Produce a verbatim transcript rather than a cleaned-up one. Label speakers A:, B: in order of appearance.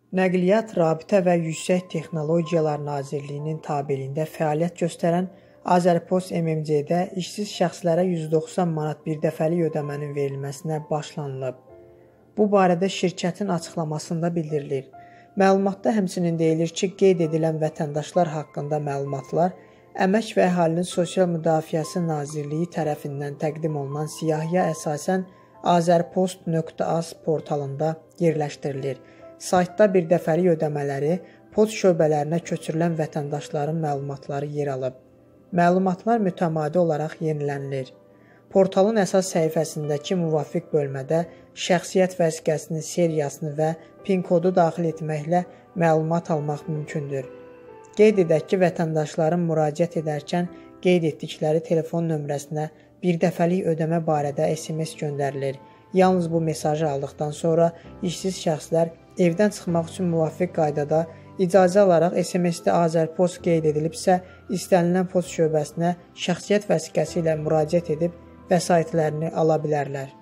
A: Nəqliyyat, Rabitə və Yüksək Texnologiyalar Nazirliyinin tabeliyində fəaliyyət göstərən Azərpost M M C-də işsiz şəxslərə yüz doxsan manat birdəfəlik ödəmənin verilməsinə başlanılıb. Bu barədə şirkətin açıqlamasında bildirilir. Məlumatda həmçinin deyilir ki, qeyd edilən vətəndaşlar haqqında məlumatlar Əmək və Əhalinin Sosial Müdafiəsi Nazirliyi tərəfindən təqdim olunan siyahıya əsasən azərpost nöqtə az portalında yerləşdirilir. Saytda birdəfəlik ödəmələri, post şöbələrinə köçürülən vətəndaşların məlumatları yer alıb. Məlumatlar mütəmadi olaraq yenilənilir. Portalın əsas səhifəsindəki müvafiq bölmədə şəxsiyyət vəsiqəsinin seriyasını və PIN kodu daxil etməklə məlumat almaq mümkündür. Qeyd edək ki, vətəndaşların müraciət edərkən qeyd etdikləri telefon nömrəsinə birdəfəlik ödəmə barədə S M S göndərilir. Yalnız bu mesajı aldıqdan sonra işsiz şəxslər evdən çıxmaq üçün müvafiq qaydada icazə alaraq S M S-də Azərpost qeyd edilibsə, istənilən post şöbəsinə şəxsiyyət vəsiqəsi ilə müraciət edib vəsaitlərini ala bilərlər.